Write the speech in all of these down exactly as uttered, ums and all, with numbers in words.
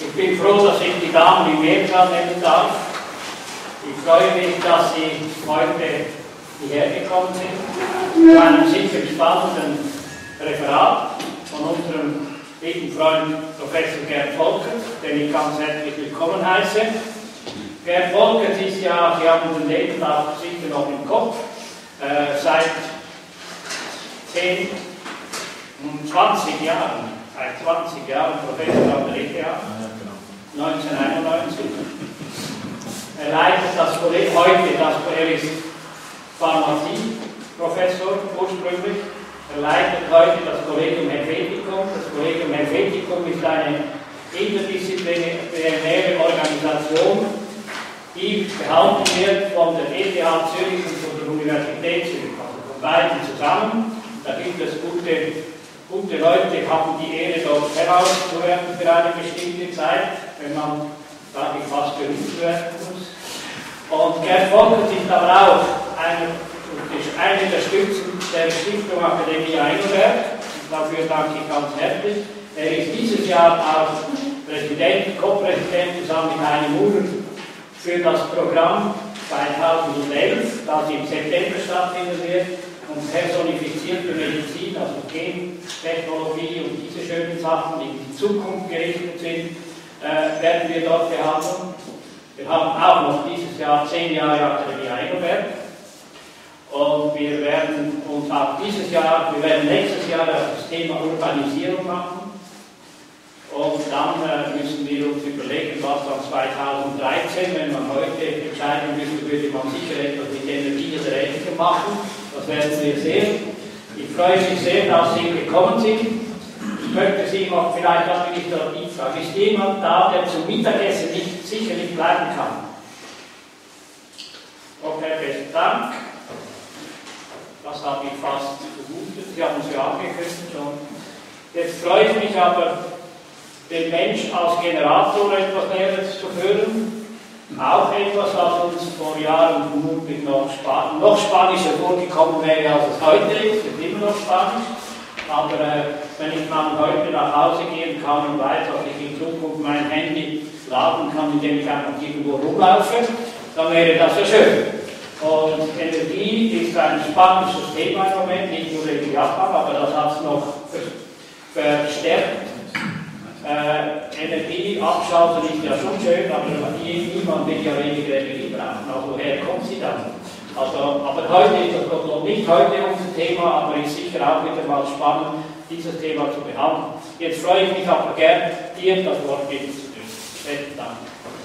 Ich bin froh, dass ich die Damen im Mehrzahl nennen darf. Ich freue mich, dass Sie heute hierher gekommen sind, zu einem sicher spannenden Referat von unserem lieben Freund Professor Gerd Volkert, den ich ganz herzlich willkommen heiße. Gerd Volkert ist ja, Sie haben den Lebenslauf sicher noch im Kopf, äh, seit zehn, zwanzig Jahren, seit zwanzig Jahren Professor an der E T H, neunzehnhunderteinundneunzig. Er leitet das Kolleg heute, das, er ist Pharmazieprofessor ursprünglich. Er leitet heute das Collegium Helveticum. Das Collegium Helveticum ist eine interdisziplinäre Organisation, die behalten wird von der E T H Zürich und von der Universität Zürich, also von beiden zusammen. Da gibt es gute, gute Leute, die haben die Ehre, dort herauszuwerden für eine bestimmte Zeit, wenn man, sage ich, fast berühmt werden muss. Und Gerd Volkert ist aber auch eine, eine der Stützen der Stiftung Akademie Heidelberg. Dafür danke ich ganz herzlich. Er ist dieses Jahr auch Präsident, Co-Präsident zusammen mit Heini Murer für das Programm zweitausendelf, das im September stattfinden wird, und personifizierte Medizin, also Gentechnologie und diese schönen Sachen, die in die Zukunft gerichtet sind, äh, werden wir dort behandeln. Wir haben auch noch dieses Jahr zehn Jahre Akademie Heidelberg. Und wir werden uns auch dieses Jahr, wir werden nächstes Jahr das Thema Urbanisierung machen. Und dann äh, müssen wir uns überlegen, was dann zweitausenddreizehn, wenn man heute entscheiden müsste, würde man sicher etwas mit Energie oder Ähnlichem machen. Das werden wir sehen. Ich freue mich sehr, dass Sie gekommen sind. Ich möchte Sie noch vielleicht administrativ fragen. Ist jemand da, der zum Mittagessen nicht, sicher nicht bleiben kann? Okay, besten Dank. Das habe ich fast vermutet. Sie haben es ja angekündigt schon. Jetzt freue ich mich aber, den Mensch als Generator etwas näher zu hören. Auch etwas, was uns vor Jahren vermutlich noch, Span noch spanischer vorgekommen wäre, als es heute ist. Es ist immer noch Spanisch. Aber äh, wenn ich dann heute nach Hause gehen kann und weiß, dass ich in Zukunft mein Handy laden kann, indem ich einfach irgendwo rumlaufe, dann wäre das ja schön. Und Energie ist ein spannendes Thema im Moment, nicht nur in Japan, aber das hat es noch verstärkt. Äh, Energie abschalten ist ja schon schön, aber niemand will ja weniger Energie brauchen. Also woher kommt sie dann? Also, aber heute ist das noch nicht heute unser Thema, aber ist sicher auch wieder mal spannend, dieses Thema zu behandeln. Jetzt freue ich mich aber gern, dir das Wort geben zu dürfen. Besten Dank.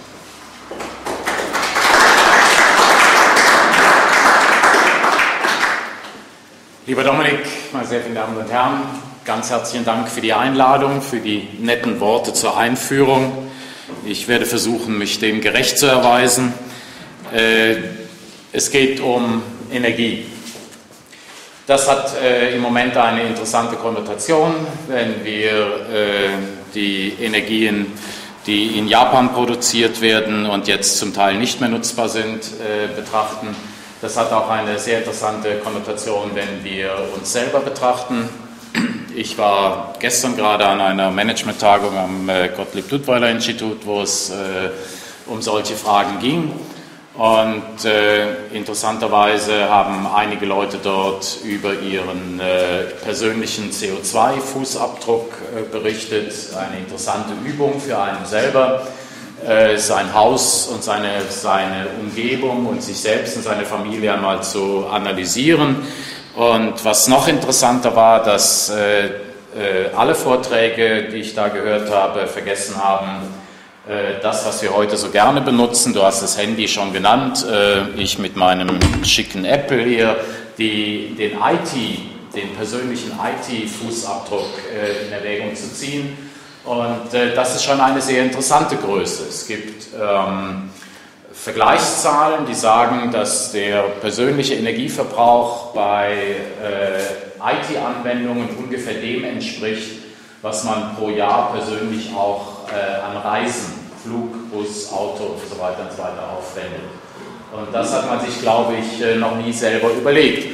Lieber Dominik, meine sehr verehrten Damen und Herren, ganz herzlichen Dank für die Einladung, für die netten Worte zur Einführung. Ich werde versuchen, mich dem gerecht zu erweisen. Äh, es geht um Energie. Das hat äh, im Moment eine interessante Konnotation, wenn wir äh, die Energien, die in Japan produziert werden und jetzt zum Teil nicht mehr nutzbar sind, äh, betrachten. Das hat auch eine sehr interessante Konnotation, wenn wir uns selber betrachten. Ich war gestern gerade an einer Management-Tagung am äh, Gottlieb-Duttweiler-Institut, wo es äh, um solche Fragen ging. Und äh, interessanterweise haben einige Leute dort über ihren äh, persönlichen C O zwei Fußabdruck äh, berichtet. Eine interessante Übung für einen selber, äh, sein Haus und seine, seine Umgebung und sich selbst und seine Familie einmal zu analysieren. Und was noch interessanter war, dass äh, äh, alle Vorträge, die ich da gehört habe, vergessen haben, äh, das, was wir heute so gerne benutzen. Du hast das Handy schon genannt, äh, ich mit meinem schicken Apple hier, die, den I T, den persönlichen I T-Fußabdruck äh, in Erwägung zu ziehen. Und äh, das ist schon eine sehr interessante Größe. Es gibt ähm, Vergleichszahlen, die sagen, dass der persönliche Energieverbrauch bei äh, I T-Anwendungen ungefähr dem entspricht, was man pro Jahr persönlich auch äh, an Reisen, Flug, Bus, Auto und so weiter und so weiter aufwendet. Und das hat man sich, glaube ich, noch nie selber überlegt.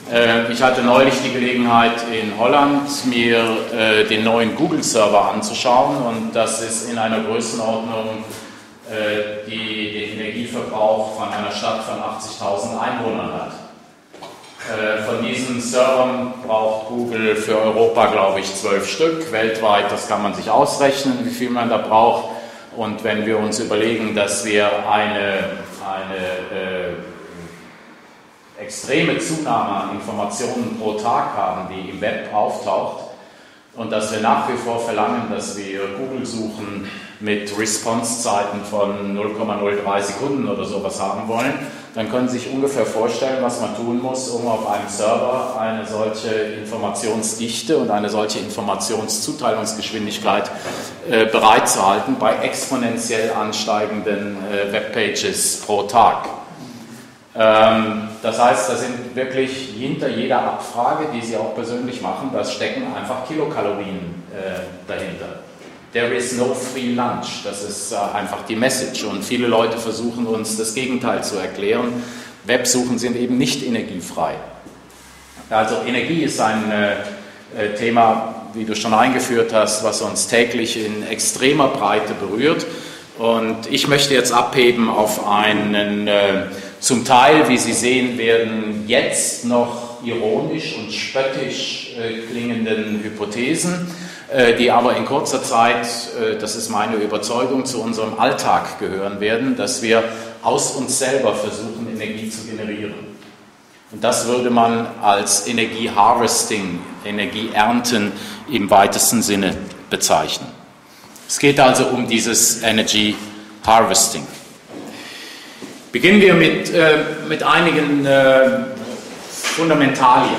Ich hatte neulich die Gelegenheit in Holland mir äh, den neuen Google-Server anzuschauen und das ist in einer Größenordnung, äh, die den Energieverbrauch von einer Stadt von achtzigtausend Einwohnern hat. Äh, von diesen Servern braucht Google für Europa, glaube ich, zwölf Stück. Weltweit, das kann man sich ausrechnen, wie viel man da braucht. Und wenn wir uns überlegen, dass wir eine, eine äh, extreme Zunahme an Informationen pro Tag haben, die im Web auftaucht und dass wir nach wie vor verlangen, dass wir Google-Suchen mit Response-Zeiten von null Komma null drei Sekunden oder sowas haben wollen, dann können Sie sich ungefähr vorstellen, was man tun muss, um auf einem Server eine solche Informationsdichte und eine solche Informationszuteilungsgeschwindigkeit äh, bereitzuhalten bei exponentiell ansteigenden äh, Webpages pro Tag. Das heißt, da sind wirklich hinter jeder Abfrage, die Sie auch persönlich machen, da stecken einfach Kilokalorien äh, dahinter. There is no free lunch, das ist äh, einfach die Message und viele Leute versuchen uns das Gegenteil zu erklären. Websuchen sind eben nicht energiefrei. Also Energie ist ein äh, Thema, wie du schon eingeführt hast, was uns täglich in extremer Breite berührt und ich möchte jetzt abheben auf einen äh, zum Teil, wie Sie sehen werden, jetzt noch ironisch und spöttisch äh, klingenden Hypothesen, äh, die aber in kurzer Zeit, äh, das ist meine Überzeugung, zu unserem Alltag gehören werden, dass wir aus uns selber versuchen, Energie zu generieren. Und das würde man als Energieharvesting, Energieernten im weitesten Sinne bezeichnen. Es geht also um dieses Energy Harvesting. Beginnen wir mit, äh, mit einigen äh, Fundamentalien.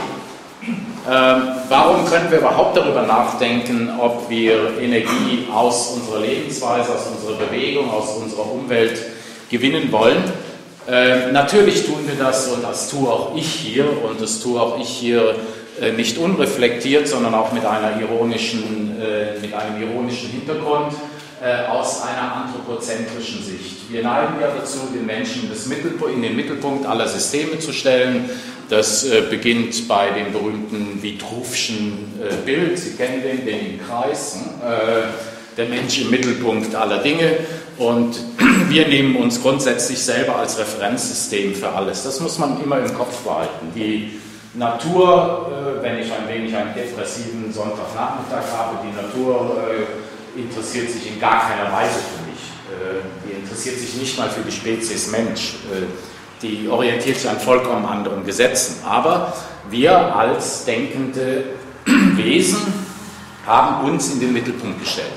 Äh, warum können wir überhaupt darüber nachdenken, ob wir Energie aus unserer Lebensweise, aus unserer Bewegung, aus unserer Umwelt gewinnen wollen? Äh, natürlich tun wir das und das tue auch ich hier und das tue auch ich hier äh, nicht unreflektiert, sondern auch mit, einer ironischen, äh, mit einem ironischen Hintergrund. Aus einer anthropozentrischen Sicht. Wir neigen ja dazu, den Menschen das Mittelpunkt, in den Mittelpunkt aller Systeme zu stellen. Das äh, beginnt bei dem berühmten Vitruvschen äh, Bild, Sie kennen den, den im Kreis, äh, der Mensch im Mittelpunkt aller Dinge und wir nehmen uns grundsätzlich selber als Referenzsystem für alles. Das muss man immer im Kopf behalten. Die Natur, äh, wenn ich ein wenig einen depressiven Sonntagnachmittag habe, die Natur äh, interessiert sich in gar keiner Weise für mich. Die interessiert sich nicht mal für die Spezies Mensch. Die orientiert sich an vollkommen anderen Gesetzen. Aber wir als denkende Wesen haben uns in den Mittelpunkt gestellt.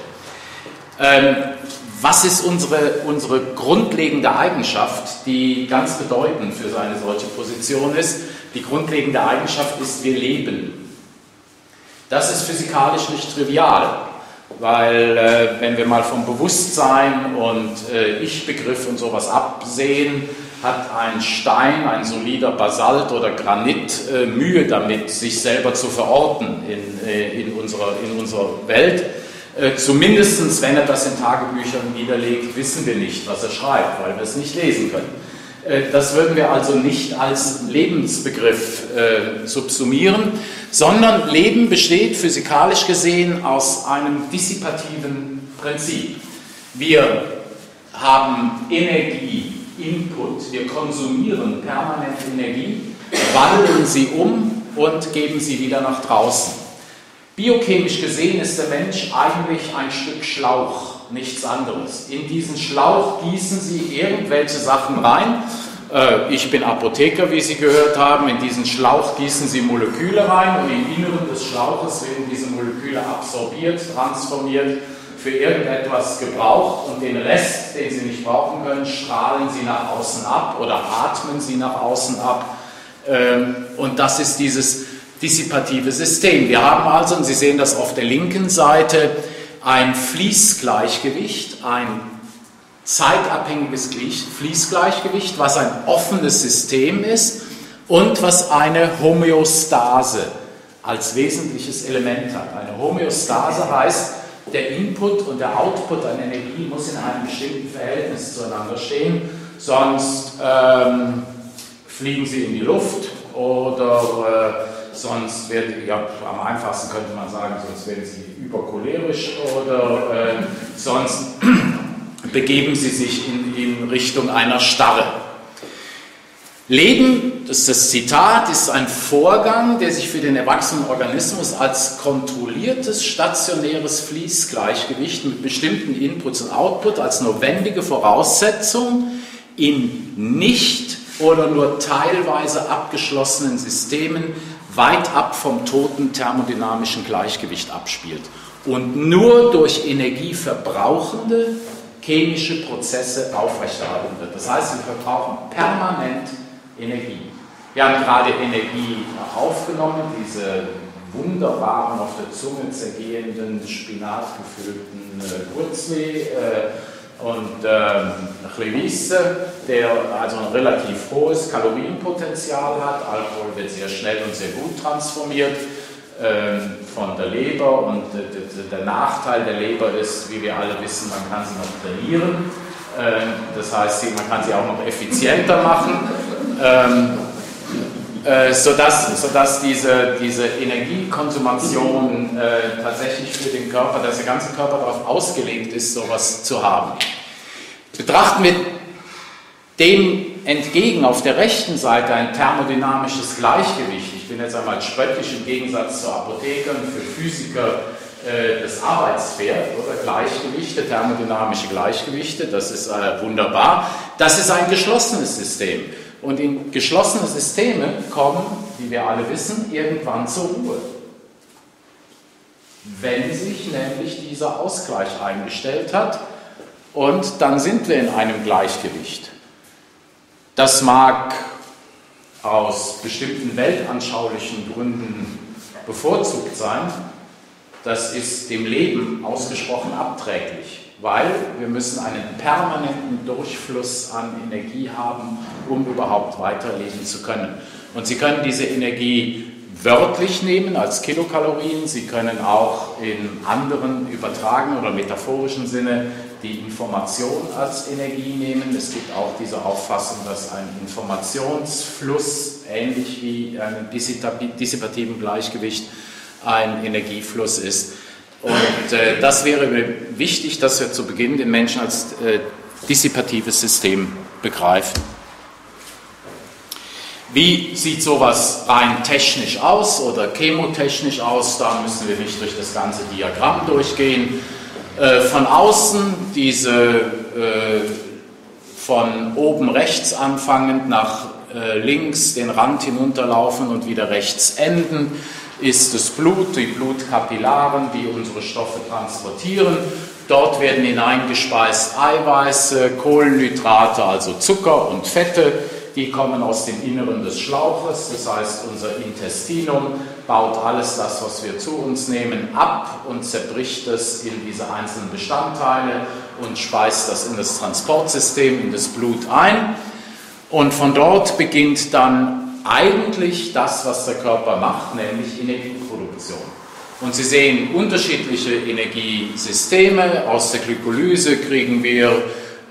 Was ist unsere, unsere grundlegende Eigenschaft, die ganz bedeutend für eine solche Position ist? Die grundlegende Eigenschaft ist, wir leben. Das ist physikalisch nicht trivial. Weil äh, wenn wir mal vom Bewusstsein und äh, Ich-Begriff und sowas absehen, hat ein Stein, ein solider Basalt oder Granit äh, Mühe damit, sich selber zu verorten in, äh, in, unserer, in unserer Welt. Äh, zumindest, wenn er das in Tagebüchern niederlegt, wissen wir nicht, was er schreibt, weil wir es nicht lesen können. Äh, das würden wir also nicht als Lebensbegriff äh, subsumieren, sondern Leben besteht physikalisch gesehen aus einem dissipativen Prinzip. Wir haben Energie, Input, wir konsumieren permanent Energie, wandeln sie um und geben sie wieder nach draußen. Biochemisch gesehen ist der Mensch eigentlich ein Stück Schlauch, nichts anderes. In diesen Schlauch gießen Sie irgendwelche Sachen rein. Ich bin Apotheker, wie Sie gehört haben. In diesen Schlauch gießen Sie Moleküle rein und im Inneren des Schlauches werden diese Moleküle absorbiert, transformiert, für irgendetwas gebraucht und den Rest, den Sie nicht brauchen können, strahlen Sie nach außen ab oder atmen Sie nach außen ab. Und das ist dieses dissipative System. Wir haben also, und Sie sehen das auf der linken Seite, ein Fließgleichgewicht, ein zeitabhängiges Fließgleichgewicht, was ein offenes System ist und was eine Homöostase als wesentliches Element hat. Eine Homöostase heißt, der Input und der Output an Energie muss in einem bestimmten Verhältnis zueinander stehen, sonst ähm, fliegen sie in die Luft oder äh, sonst werden, ja, am einfachsten könnte man sagen, sonst werden sie übercholerisch oder äh, sonst begeben sie sich in, in Richtung einer Starre. Leben, das ist das Zitat, ist ein Vorgang, der sich für den erwachsenen Organismus als kontrolliertes, stationäres Fließgleichgewicht mit bestimmten Inputs und Output als notwendige Voraussetzung in nicht oder nur teilweise abgeschlossenen Systemen weit ab vom toten thermodynamischen Gleichgewicht abspielt und nur durch energieverbrauchende chemische Prozesse aufrechterhalten wird. Das heißt, wir verbrauchen permanent Energie. Wir haben gerade Energie aufgenommen, diese wunderbaren, auf der Zunge zergehenden, spinatgefüllten äh, Gurzli äh, und äh, Chlevisse, der also ein relativ hohes Kalorienpotenzial hat. Alkohol wird sehr schnell und sehr gut transformiert äh, von der Leber und äh, der Nachteil der Leber ist, wie wir alle wissen, man kann sie noch trainieren. Äh, das heißt, man kann sie auch noch effizienter machen. Ähm, äh, sodass, sodass diese, diese Energiekonsumation äh, tatsächlich für den Körper, dass der ganze Körper darauf ausgelegt ist, sowas zu haben. Betrachten wir dem entgegen auf der rechten Seite ein thermodynamisches Gleichgewicht. Ich bin jetzt einmal spöttisch im Gegensatz zu Apothekern, für Physiker äh, das Arbeitspferd oder Gleichgewichte, thermodynamische Gleichgewichte, das ist äh, wunderbar. Das ist ein geschlossenes System. Und in geschlossene Systeme kommen, wie wir alle wissen, irgendwann zur Ruhe. Wenn sich nämlich dieser Ausgleich eingestellt hat und dann sind wir in einem Gleichgewicht. Das mag aus bestimmten weltanschaulichen Gründen bevorzugt sein, das ist dem Leben ausgesprochen abträglich. Weil wir müssen einen permanenten Durchfluss an Energie haben, um überhaupt weiterleben zu können. Und Sie können diese Energie wörtlich nehmen als Kilokalorien, Sie können auch in anderen übertragenen oder metaphorischen Sinne die Information als Energie nehmen. Es gibt auch diese Auffassung, dass ein Informationsfluss, ähnlich wie ein dissipativen Gleichgewicht, ein Energiefluss ist. Und äh, das wäre wichtig, dass wir zu Beginn den Menschen als äh, dissipatives System begreifen. Wie sieht sowas rein technisch aus oder chemotechnisch aus? Da müssen wir nicht durch das ganze Diagramm durchgehen. Äh, von außen diese äh, von oben rechts anfangend nach äh, links den Rand hinunterlaufen und wieder rechts enden, ist das Blut, die Blutkapillaren, die unsere Stoffe transportieren. Dort werden hineingespeist Eiweiße, Kohlenhydrate, also Zucker und Fette. Die kommen aus dem Inneren des Schlauches, das heißt, unser Intestinum baut alles das, was wir zu uns nehmen, ab und zerbricht es in diese einzelnen Bestandteile und speist das in das Transportsystem, in das Blut ein. Und von dort beginnt dann eigentlich das, was der Körper macht, nämlich Energieproduktion. Und Sie sehen unterschiedliche Energiesysteme. Aus der Glykolyse kriegen wir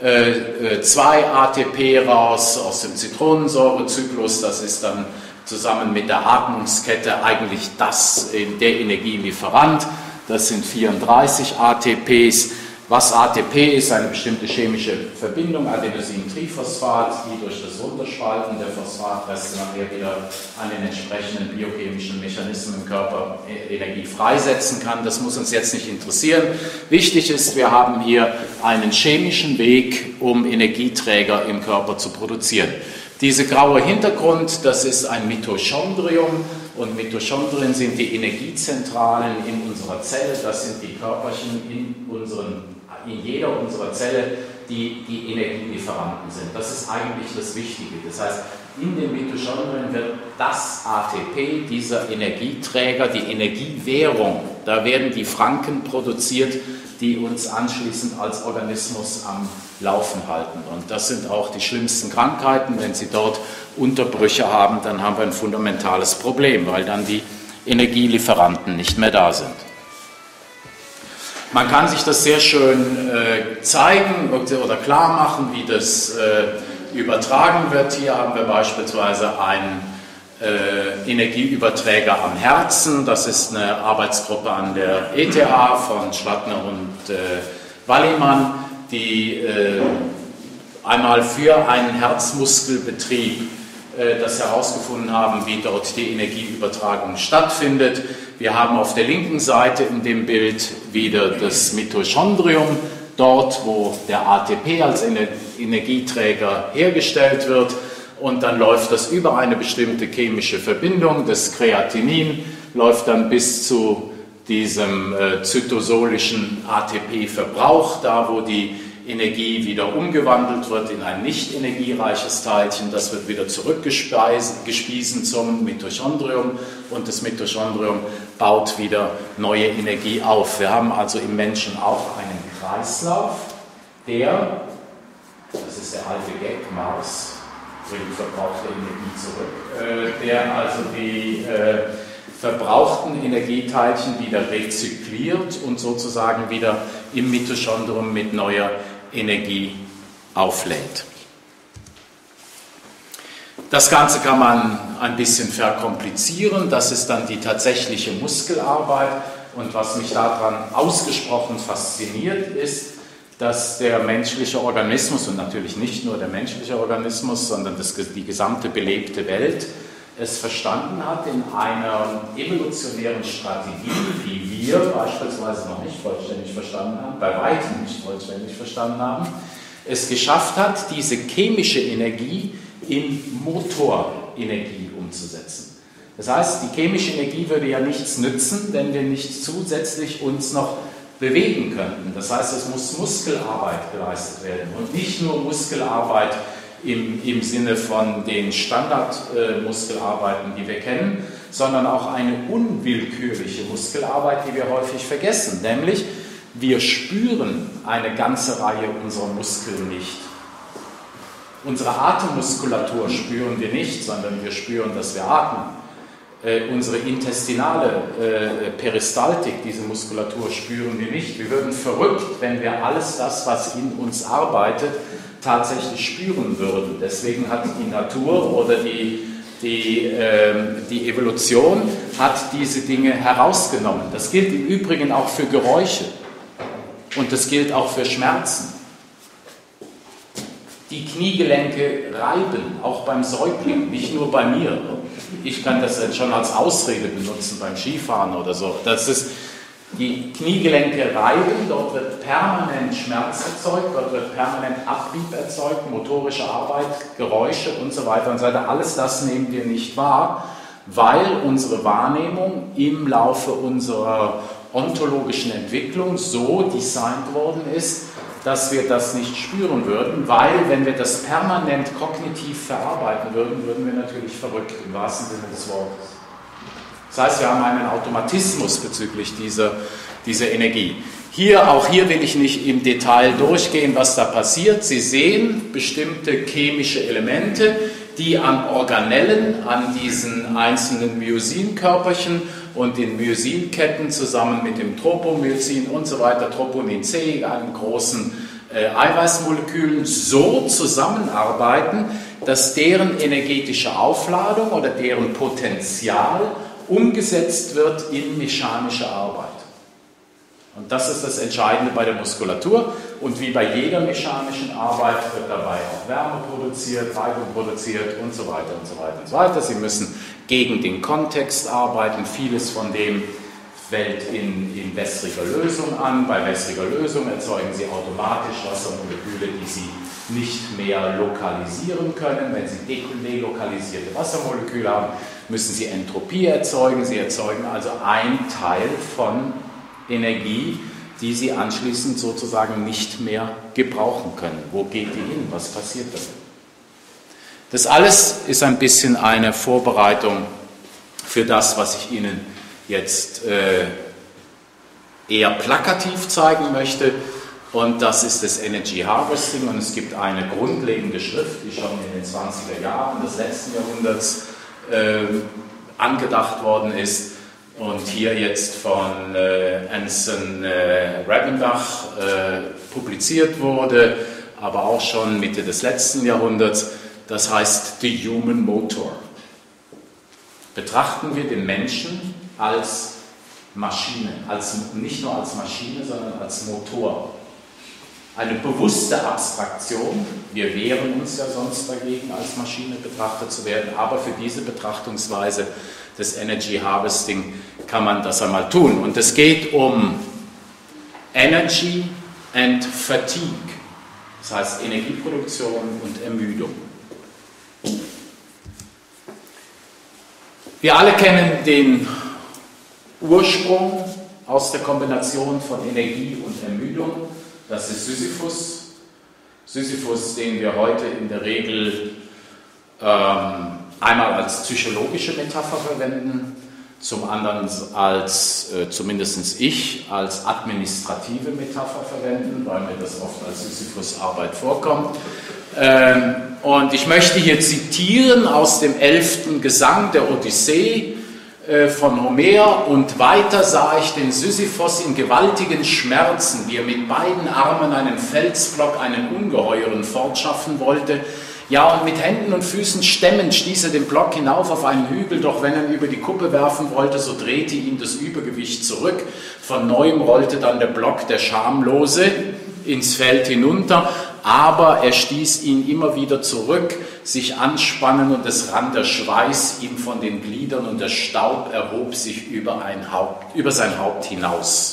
äh, zwei A T P raus, aus dem Zitronensäurezyklus, das ist dann zusammen mit der Atmungskette eigentlich das, der Energielieferant. Das sind vierunddreißig A T Ps. Was A T P ist, eine bestimmte chemische Verbindung, Adenosintriphosphat, die durch das Runterspalten der Phosphatreste nachher wieder an den entsprechenden biochemischen Mechanismen im Körper Energie freisetzen kann. Das muss uns jetzt nicht interessieren. Wichtig ist, wir haben hier einen chemischen Weg, um Energieträger im Körper zu produzieren. Dieser graue Hintergrund, das ist ein Mitochondrium. Und Mitochondrien sind die Energiezentralen in unserer Zelle, das sind die Körperchen in, unseren, in jeder unserer Zelle, die die Energielieferanten sind. Das ist eigentlich das Wichtige. Das heißt, in den Mitochondrien wird das A T P, dieser Energieträger, die Energiewährung, da werden die Franken produziert, die uns anschließend als Organismus am Laufen halten. Und das sind auch die schlimmsten Krankheiten. Wenn Sie dort Unterbrüche haben, dann haben wir ein fundamentales Problem, weil dann die Energielieferanten nicht mehr da sind. Man kann sich das sehr schön äh, zeigen oder klar machen, wie das äh, übertragen wird. Hier haben wir beispielsweise ein äh, Energieüberträger am Herzen. Das ist eine Arbeitsgruppe an der E T H von Schlattner und äh, Wallimann, die äh, einmal für einen Herzmuskelbetrieb äh, das herausgefunden haben, wie dort die Energieübertragung stattfindet. Wir haben auf der linken Seite in dem Bild wieder das Mitochondrium, dort wo der A T P als Ener- Energieträger hergestellt wird. Und dann läuft das über eine bestimmte chemische Verbindung. Das Kreatinin läuft dann bis zu diesem äh, zytosolischen A T P-Verbrauch, da wo die Energie wieder umgewandelt wird in ein nicht energiereiches Teilchen. Das wird wieder zurückgespiesen zum Mitochondrium und das Mitochondrium baut wieder neue Energie auf. Wir haben also im Menschen auch einen Kreislauf, der, das ist der alte Gag, Mars, bringt verbrauchte Energie zurück, äh, der also die äh, verbrauchten Energieteilchen wieder rezykliert und sozusagen wieder im Mitochondrium mit neuer Energie auflädt. Das Ganze kann man ein bisschen verkomplizieren, das ist dann die tatsächliche Muskelarbeit und was mich daran ausgesprochen fasziniert ist, dass der menschliche Organismus und natürlich nicht nur der menschliche Organismus, sondern das, die gesamte belebte Welt es verstanden hat, in einer evolutionären Strategie, die wir beispielsweise noch nicht vollständig verstanden haben, bei weitem nicht vollständig verstanden haben, es geschafft hat, diese chemische Energie in Motorenergie umzusetzen. Das heißt, die chemische Energie würde ja nichts nützen, wenn wir nicht zusätzlich uns noch bewegen könnten. Das heißt, es muss Muskelarbeit geleistet werden und nicht nur Muskelarbeit im, im Sinne von den Standardmuskelarbeiten, äh, die wir kennen, sondern auch eine unwillkürliche Muskelarbeit, die wir häufig vergessen, nämlich wir spüren eine ganze Reihe unserer Muskeln nicht. Unsere Atemmuskulatur spüren wir nicht, sondern wir spüren, dass wir atmen. Äh, unsere intestinale äh, Peristaltik, diese Muskulatur, spüren wir nicht. Wir würden verrückt, wenn wir alles das, was in uns arbeitet, tatsächlich spüren würden. Deswegen hat die Natur oder die, die, äh, die Evolution hat diese Dinge herausgenommen. Das gilt im Übrigen auch für Geräusche und das gilt auch für Schmerzen. Die Kniegelenke reiben, auch beim Säugling, nicht nur bei mir. Ich kann das jetzt schon als Ausrede benutzen beim Skifahren oder so. Das ist, die Kniegelenke reiben, dort wird permanent Schmerz erzeugt, dort wird permanent Abrieb erzeugt, motorische Arbeit, Geräusche und so weiter und so weiter. Alles das nehmen wir nicht wahr, weil unsere Wahrnehmung im Laufe unserer ontologischen Entwicklung so designt worden ist, dass wir das nicht spüren würden, weil wenn wir das permanent kognitiv verarbeiten würden, würden wir natürlich verrückt, im wahrsten Sinne des Wortes. Das heißt, wir haben einen Automatismus bezüglich dieser, dieser Energie. Hier, auch hier will ich nicht im Detail durchgehen, was da passiert. Sie sehen bestimmte chemische Elemente, die an Organellen, an diesen einzelnen Myosinkörperchen und den Myosinketten zusammen mit dem Tropomyosin und so weiter, Troponin C, einem großen äh, Eiweißmolekülen, so zusammenarbeiten, dass deren energetische Aufladung oder deren Potenzial umgesetzt wird in mechanische Arbeit. Und das ist das Entscheidende bei der Muskulatur. Und wie bei jeder mechanischen Arbeit wird dabei auch Wärme produziert, Reibung produziert und so weiter und so weiter und so weiter. Sie müssen gegen den Kontext arbeiten. Vieles von dem fällt in, in wässriger Lösung an. Bei wässriger Lösung erzeugen Sie automatisch Wassermoleküle, die Sie nicht mehr lokalisieren können. Wenn Sie delokalisierte Wassermoleküle haben, müssen Sie Entropie erzeugen. Sie erzeugen also einen Teil von Energie, die Sie anschließend sozusagen nicht mehr gebrauchen können. Wo geht die hin? Was passiert damit? Das alles ist ein bisschen eine Vorbereitung für das, was ich Ihnen jetzt äh, eher plakativ zeigen möchte. Und das ist das Energy Harvesting. Und es gibt eine grundlegende Schrift, die schon in den zwanziger Jahren des letzten Jahrhunderts äh, angedacht worden ist. Und hier jetzt von äh, Anson äh, Rebenbach äh, publiziert wurde, aber auch schon Mitte des letzten Jahrhunderts. Das heißt The Human Motor. betrachten wir den Menschen als Maschine, als, nicht nur als Maschine, sondern als Motor. Eine bewusste Abstraktion, wir wehren uns ja sonst dagegen, als Maschine betrachtet zu werden, aber für diese Betrachtungsweise des Energy Harvesting kann man das einmal tun. Und es geht um Energy and Fatigue, das heißt Energieproduktion und Ermüdung. Wir alle kennen den Ursprung aus der Kombination von Energie und Ermüdung. Das ist Sisyphus. Sisyphus, den wir heute in der Regel ähm, einmal als psychologische Metapher verwenden, zum anderen als, äh, zumindest ich, als administrative Metapher verwenden, weil mir das oft als Sisyphus-Arbeit vorkommt. Ähm, und ich möchte hier zitieren aus dem elften Gesang der Odyssee äh, von Homer: Und weiter sah ich den Sisyphos in gewaltigen Schmerzen, wie er mit beiden Armen einen Felsblock, einen Ungeheuren fortschaffen wollte. Ja, und mit Händen und Füßen stemmend stieß er den Block hinauf auf einen Hügel, doch wenn er ihn über die Kuppe werfen wollte, so drehte ihn das Übergewicht zurück. Von neuem rollte dann der Block, der Schamlose, ins Feld hinunter, aber er stieß ihn immer wieder zurück, sich anspannen, und es rann der Schweiß ihm von den Gliedern und der Staub erhob sich über, ein Haupt, über sein Haupt hinaus.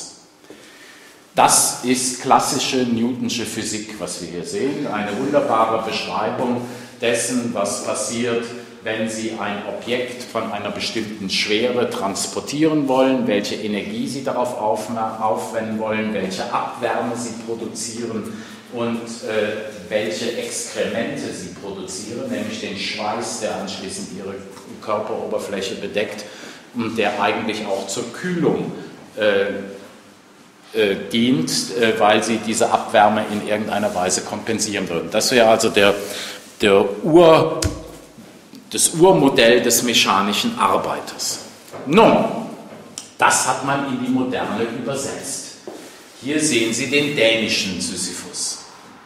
Das ist klassische Newtonsche Physik, was wir hier sehen. Eine wunderbare Beschreibung dessen, was passiert, wenn Sie ein Objekt von einer bestimmten Schwere transportieren wollen, welche Energie Sie darauf aufwenden wollen, welche Abwärme Sie produzieren und äh, welche Exkremente Sie produzieren, nämlich den Schweiß, der anschließend Ihre Körperoberfläche bedeckt und der eigentlich auch zur Kühlung äh, Äh, dient, äh, weil sie diese Abwärme in irgendeiner Weise kompensieren würden. Das wäre also der, der Ur, das Urmodell des mechanischen Arbeiters. Nun, das hat man in die Moderne übersetzt. Hier sehen Sie den dänischen Sisyphus.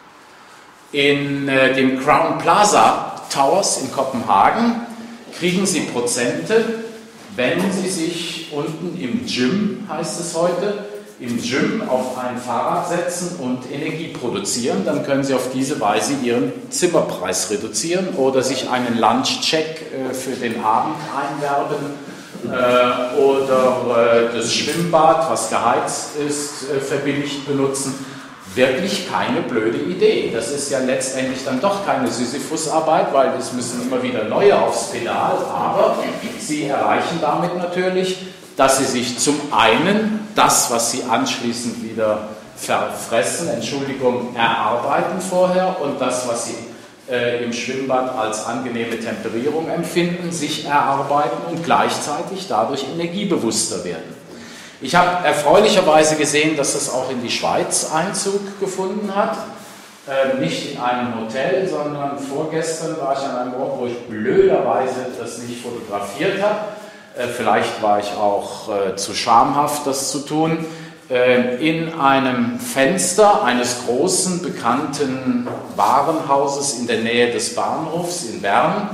In äh, dem Crown Plaza Towers in Kopenhagen kriegen Sie Prozente, wenn Sie sich unten im Gym, heißt es heute, im Gym auf ein Fahrrad setzen und Energie produzieren, dann können Sie auf diese Weise Ihren Zimmerpreis reduzieren oder sich einen Lunchcheck äh, für den Abend einwerben äh, oder äh, das Schwimmbad, was geheizt ist, äh, verbilligt benutzen. Wirklich keine blöde Idee. Das ist ja letztendlich dann doch keine Sisyphus-Arbeit, weil es müssen immer wieder neue aufs Pedal, aber Sie erreichen damit natürlich, dass Sie sich zum einen das, was Sie anschließend wieder verfressen, Entschuldigung, erarbeiten vorher, und das, was Sie äh, im Schwimmbad als angenehme Temperierung empfinden, sich erarbeiten und gleichzeitig dadurch energiebewusster werden. Ich habe erfreulicherweise gesehen, dass das auch in die Schweiz Einzug gefunden hat. Äh, nicht in einem Hotel, sondern vorgestern war ich an einem Ort, wo ich blöderweise das nicht fotografiert habe. Vielleicht war ich auch äh, zu schamhaft, das zu tun. Äh, in einem Fenster eines großen, bekannten Warenhauses in der Nähe des Bahnhofs in Bern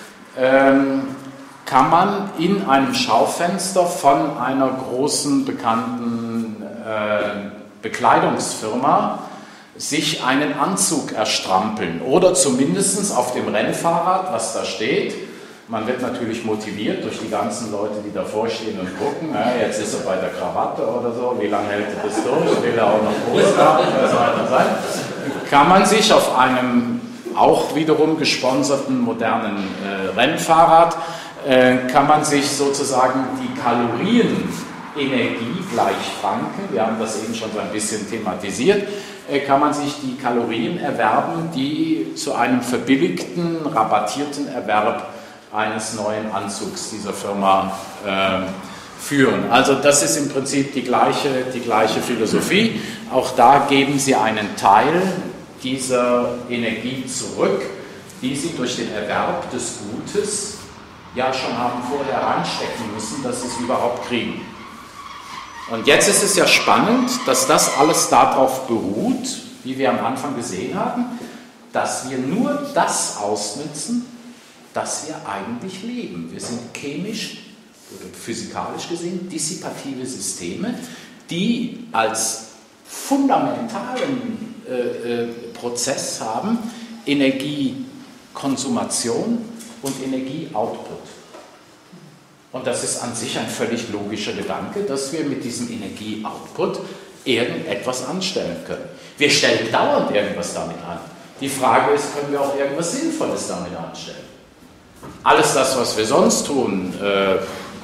ähm, kann man in einem Schaufenster von einer großen, bekannten äh, Bekleidungsfirma sich einen Anzug erstrampeln oder zumindest auf dem Rennfahrrad, was da steht. Man wird natürlich motiviert durch die ganzen Leute, die davor stehen und gucken, ja, jetzt ist er bei der Krawatte oder so, wie lange hält er das durch, will er auch noch groß haben und so weiter sein. Kann man sich auf einem auch wiederum gesponserten modernen äh, Rennfahrrad, äh, kann man sich sozusagen die Kalorienenergie gleich franken, wir haben das eben schon so ein bisschen thematisiert, äh, kann man sich die Kalorien erwerben, die zu einem verbilligten, rabattierten Erwerb eines neuen Anzugs dieser Firma äh, führen. Also das ist im Prinzip die gleiche, die gleiche Philosophie. Auch da geben Sie einen Teil dieser Energie zurück, die Sie durch den Erwerb des Gutes ja schon haben vorher reinstecken müssen, dass Sie es überhaupt kriegen. Und jetzt ist es ja spannend, dass das alles darauf beruht, wie wir am Anfang gesehen haben, dass wir nur das ausnutzen, dass wir eigentlich leben. Wir sind chemisch physikalisch gesehen dissipative Systeme, die als fundamentalen äh, äh, Prozess haben Energiekonsumation und Energieoutput. Und das ist an sich ein völlig logischer Gedanke, dass wir mit diesem Energieoutput irgendetwas anstellen können. Wir stellen dauernd irgendwas damit an. Die Frage ist, können wir auch irgendwas Sinnvolles damit anstellen? Alles das, was wir sonst tun, äh,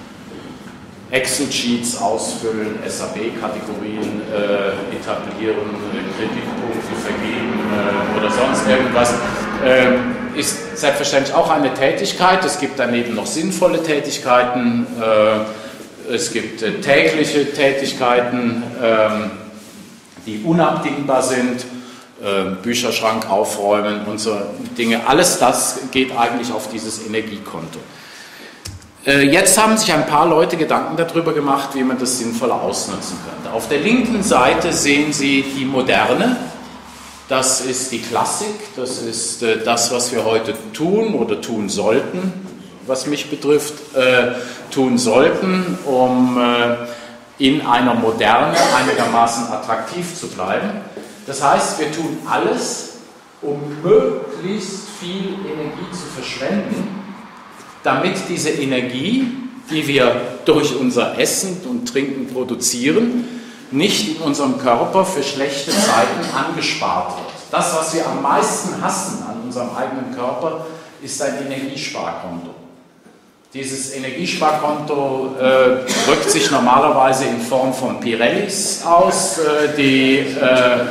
Excel-Sheets ausfüllen, S A B-Kategorien äh, etablieren, Kreditpunkte vergeben äh, oder sonst irgendwas, äh, ist selbstverständlich auch eine Tätigkeit. Es gibt daneben noch sinnvolle Tätigkeiten, äh, es gibt äh, tägliche Tätigkeiten, äh, die unabdingbar sind, äh, Bücherschrank aufräumen und so Dinge. Alles das geht eigentlich auf dieses Energiekonto. Jetzt haben sich ein paar Leute Gedanken darüber gemacht, wie man das sinnvoller ausnutzen könnte. Auf der linken Seite sehen Sie die Moderne, das ist die Klassik, das ist äh, das, was wir heute tun oder tun sollten, was mich betrifft, äh, tun sollten, um äh, in einer Moderne einigermaßen attraktiv zu bleiben. Das heißt, wir tun alles, um möglichst viel Energie zu verschwenden, damit diese Energie, die wir durch unser Essen und Trinken produzieren, nicht in unserem Körper für schlechte Zeiten angespart wird. Das, was wir am meisten hassen an unserem eigenen Körper, ist ein Energiesparkonto. Dieses Energiesparkonto äh, drückt sich normalerweise in Form von Pirellis aus, äh, die, äh,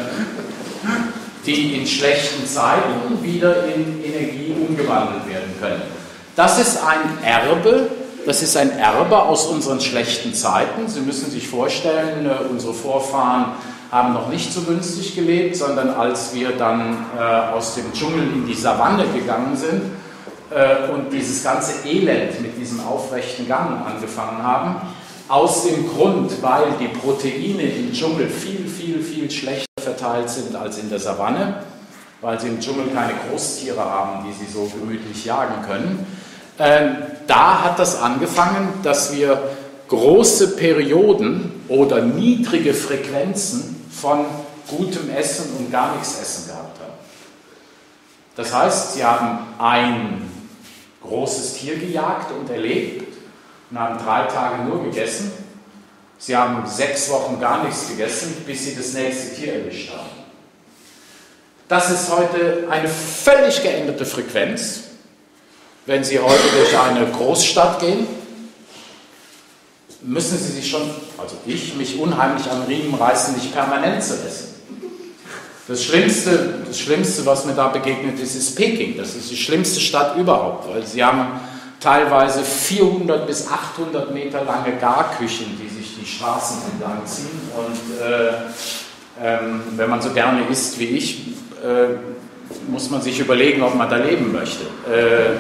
die in schlechten Zeiten wieder in Energie umgewandelt werden können. Das ist ein Erbe, das ist ein Erbe aus unseren schlechten Zeiten. Sie müssen sich vorstellen, unsere Vorfahren haben noch nicht so günstig gelebt, sondern als wir dann äh, aus dem Dschungel in die Savanne gegangen sind äh, und dieses ganze Elend mit diesem aufrechten Gang angefangen haben, aus dem Grund, weil die Proteine im Dschungel viel, viel, viel schlechter verteilt sind als in der Savanne, weil sie im Dschungel keine Großtiere haben, die sie so gemütlich jagen können. Äh, da hat das angefangen, dass wir große Perioden oder niedrige Frequenzen von gutem Essen und gar nichts Essen gehabt haben. Das heißt, sie haben ein großes Tier gejagt und erlebt und haben drei Tage nur gegessen. Sie haben sechs Wochen gar nichts gegessen, bis sie das nächste Tier erwischt haben. Das ist heute eine völlig geänderte Frequenz. Wenn Sie heute durch eine Großstadt gehen, müssen Sie sich schon, also ich, mich unheimlich am Riemen reißen, nicht permanent zu essen. Das Schlimmste, das Schlimmste, was mir da begegnet ist, ist Peking. Das ist die schlimmste Stadt überhaupt, weil sie haben teilweise vierhundert bis achthundert Meter lange Garküchen, die sich die Straßen entlang ziehen. Und äh, ähm, wenn man so gerne isst wie ich, äh, muss man sich überlegen, ob man da leben möchte. Äh,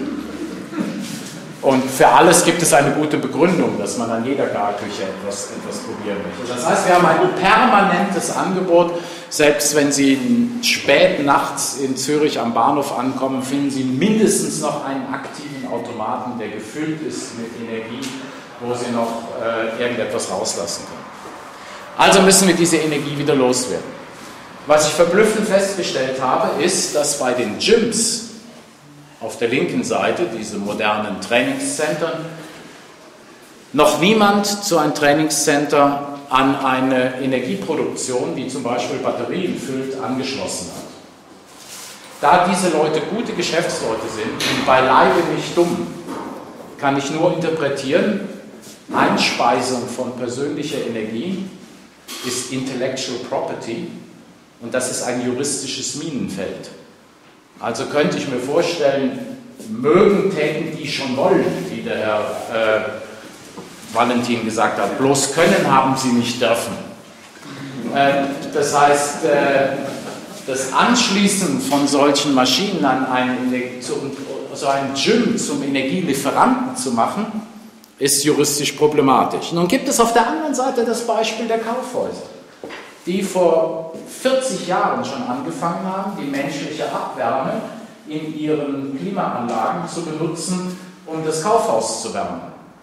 und für alles gibt es eine gute Begründung, dass man an jeder Garküche etwas, etwas probieren möchte. Das heißt, wir haben ein permanentes Angebot. Selbst wenn Sie spät nachts in Zürich am Bahnhof ankommen, finden Sie mindestens noch einen aktiven Automaten, der gefüllt ist mit Energie, wo Sie noch äh, irgendetwas rauslassen können. Also müssen wir diese Energie wieder loswerden. Was ich verblüffend festgestellt habe, ist, dass bei den Gyms auf der linken Seite, diese modernen Trainingszentren, noch niemand zu einem Trainingscenter an eine Energieproduktion, die zum Beispiel Batterien füllt, angeschlossen hat. Da diese Leute gute Geschäftsleute sind und beileibe nicht dumm, kann ich nur interpretieren, Einspeisung von persönlicher Energie ist Intellectual Property. Und das ist ein juristisches Minenfeld. Also könnte ich mir vorstellen, mögen täten die schon wollen, wie der Herr äh, Valentin gesagt hat, bloß können haben sie nicht dürfen. Äh, das heißt, äh, das Anschließen von solchen Maschinen an ein, so ein Gym zum Energielieferanten zu machen, ist juristisch problematisch. Nun gibt es auf der anderen Seite das Beispiel der Kaufhäuser, die vor vierzig Jahren schon angefangen haben, die menschliche Abwärme in ihren Klimaanlagen zu benutzen, um das Kaufhaus zu wärmen.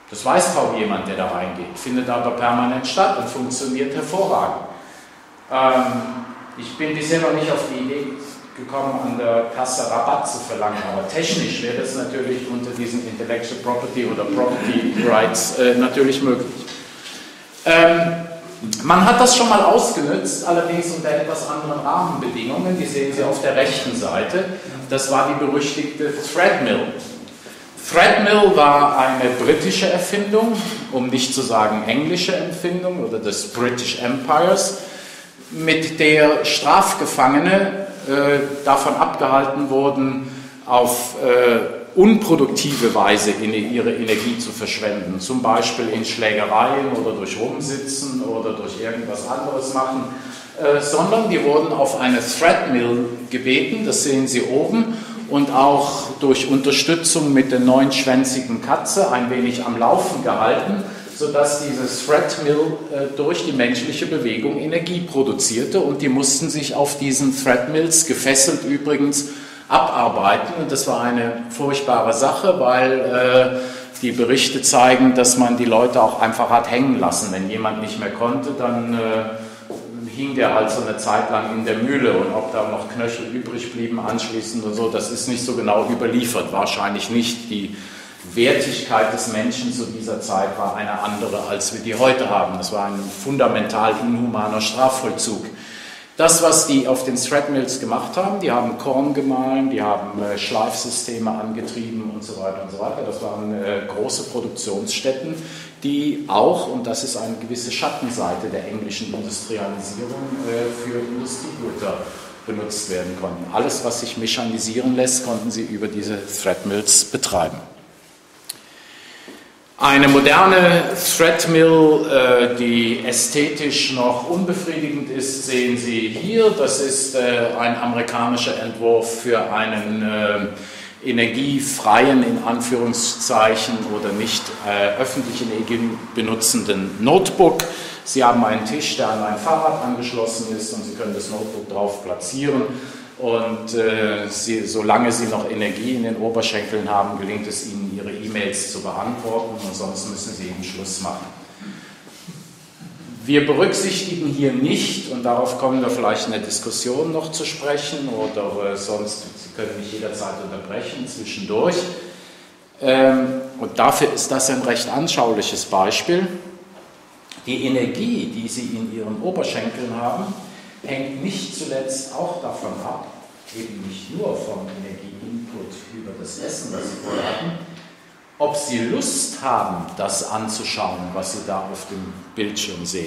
Das weiß kaum jemand, der da reingeht, findet aber permanent statt und funktioniert hervorragend. Ähm, ich bin bisher noch nicht auf die Idee gekommen, an der Kasse Rabatt zu verlangen, aber technisch wäre das natürlich unter diesen Intellectual Property oder Property Rights äh, natürlich möglich. Ähm, man hat das schon mal ausgenutzt, allerdings unter etwas anderen Rahmenbedingungen, die sehen Sie auf der rechten Seite. Das war die berüchtigte Threadmill. Threadmill war eine britische Erfindung, um nicht zu sagen englische Erfindung oder des British Empires, mit der Strafgefangene äh, davon abgehalten wurden, auf äh, unproduktive Weise in ihre Energie zu verschwenden, zum Beispiel in Schlägereien oder durch Rumsitzen oder durch irgendwas anderes machen, äh, sondern die wurden auf eine Threadmill gebeten, das sehen Sie oben, und auch durch Unterstützung mit der neunschwänzigen Katze ein wenig am Laufen gehalten, sodass diese Threadmill äh, durch die menschliche Bewegung Energie produzierte und die mussten sich auf diesen Threadmills, gefesselt übrigens, abarbeiten und das war eine furchtbare Sache, weil äh, die Berichte zeigen, dass man die Leute auch einfach hat hängen lassen. Wenn jemand nicht mehr konnte, dann äh, hing der halt so eine Zeit lang in der Mühle und ob da noch Knöchel übrig blieben anschließend und so, das ist nicht so genau überliefert, wahrscheinlich nicht. Die Wertigkeit des Menschen zu dieser Zeit war eine andere, als wir die heute haben. Das war ein fundamental inhumaner Strafvollzug. Das, was die auf den Threadmills gemacht haben, die haben Korn gemahlen, die haben äh, Schleifsysteme angetrieben und so weiter und so weiter. Das waren äh, große Produktionsstätten, die auch, und das ist eine gewisse Schattenseite der englischen Industrialisierung, äh, für Industriegüter benutzt werden konnten. Alles, was sich mechanisieren lässt, konnten sie über diese Threadmills betreiben. Eine moderne Threadmill, äh, die ästhetisch noch unbefriedigend ist, sehen Sie hier. Das ist äh, ein amerikanischer Entwurf für einen äh, energiefreien, in Anführungszeichen, oder nicht äh, öffentlich Energie benutzenden Notebook. Sie haben einen Tisch, der an ein Fahrrad angeschlossen ist und Sie können das Notebook drauf platzieren. Und äh, sie, solange Sie noch Energie in den Oberschenkeln haben, gelingt es Ihnen, Ihre E-Mails zu beantworten und sonst müssen Sie eben Schluss machen. Wir berücksichtigen hier nicht, und darauf kommen wir vielleicht in der Diskussion noch zu sprechen oder äh, sonst, Sie können mich jederzeit unterbrechen zwischendurch. Ähm, und dafür ist das ein recht anschauliches Beispiel. Die Energie, die Sie in Ihren Oberschenkeln haben, hängt nicht zuletzt auch davon ab, eben nicht nur vom Energieinput über das Essen, das Sie vorher hatten, ob Sie Lust haben, das anzuschauen, was Sie da auf dem Bildschirm sehen.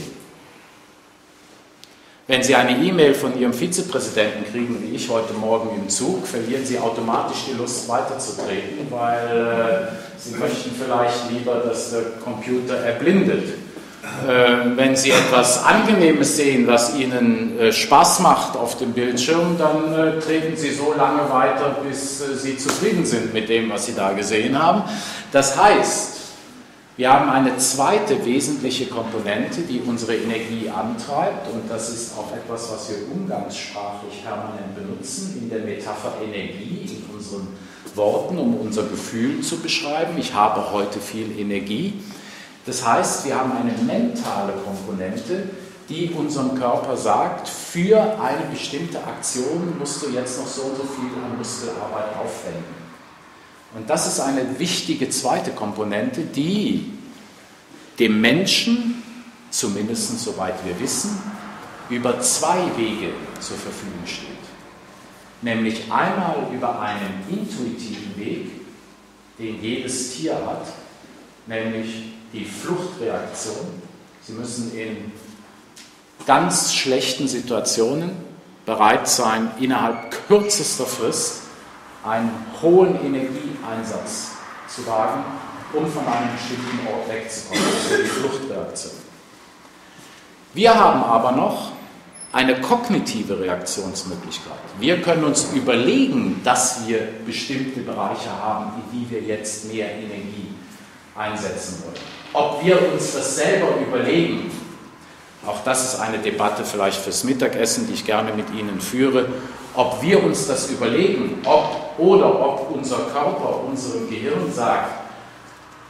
Wenn Sie eine E-Mail von Ihrem Vizepräsidenten kriegen, wie ich heute Morgen im Zug, verlieren Sie automatisch die Lust weiterzutreten, weil äh, Sie möchten vielleicht lieber, dass der Computer erblindet. Wenn Sie etwas Angenehmes sehen, was Ihnen Spaß macht auf dem Bildschirm, dann treten Sie so lange weiter, bis Sie zufrieden sind mit dem, was Sie da gesehen haben. Das heißt, wir haben eine zweite wesentliche Komponente, die unsere Energie antreibt, und das ist auch etwas, was wir umgangssprachlich permanent benutzen, in der Metapher Energie, in unseren Worten, um unser Gefühl zu beschreiben. Ich habe heute viel Energie. Das heißt, wir haben eine mentale Komponente, die unserem Körper sagt, für eine bestimmte Aktion musst du jetzt noch so und so viel an Muskelarbeit aufwenden. Und das ist eine wichtige zweite Komponente, die dem Menschen, zumindest soweit wir wissen, über zwei Wege zur Verfügung steht. Nämlich einmal über einen intuitiven Weg, den jedes Tier hat, nämlich die Fluchtreaktion. Sie müssen in ganz schlechten Situationen bereit sein, innerhalb kürzester Frist einen hohen Energieeinsatz zu wagen, um von einem bestimmten Ort wegzukommen. Das ist die Fluchtreaktion. Wir haben aber noch eine kognitive Reaktionsmöglichkeit. Wir können uns überlegen, dass wir bestimmte Bereiche haben, in die wir jetzt mehr Energie einsetzen wollen. Ob wir uns das selber überlegen, auch das ist eine Debatte vielleicht fürs Mittagessen, die ich gerne mit Ihnen führe, ob wir uns das überlegen, ob oder ob unser Körper unserem Gehirn sagt,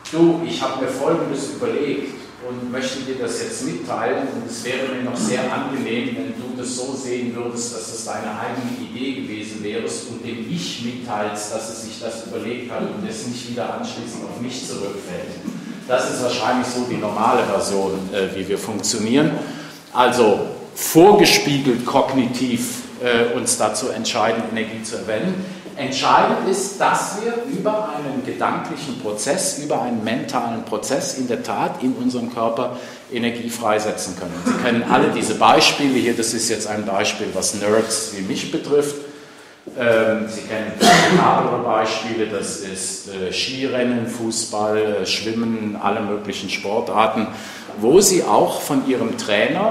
du, ich habe mir Folgendes überlegt und möchte dir das jetzt mitteilen und es wäre mir noch sehr angenehm, wenn du das so sehen würdest, dass das deine eigene Idee gewesen wärst und dem Ich mitteilst, dass es sich das überlegt hat und es nicht wieder anschließend auf mich zurückfällt. Das ist wahrscheinlich so die normale Version, äh, wie wir funktionieren. Also vorgespiegelt kognitiv äh, uns dazu entscheiden, Energie zu verwenden. Entscheidend ist, dass wir über einen gedanklichen Prozess, über einen mentalen Prozess in der Tat in unserem Körper Energie freisetzen können. Sie kennen alle diese Beispiele hier, das ist jetzt ein Beispiel, was Nerds wie mich betrifft. Ähm, Sie kennen andere Beispiele, das ist äh, Skirennen, Fußball, äh, Schwimmen, alle möglichen Sportarten, wo Sie auch von Ihrem Trainer